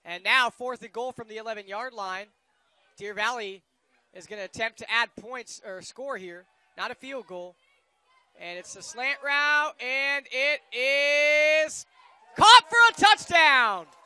And now 4th and goal from the 11-yard line. Deer Valley is going to attempt to add points or score here, not a field goal. And it's a slant route, and it is caught for a touchdown.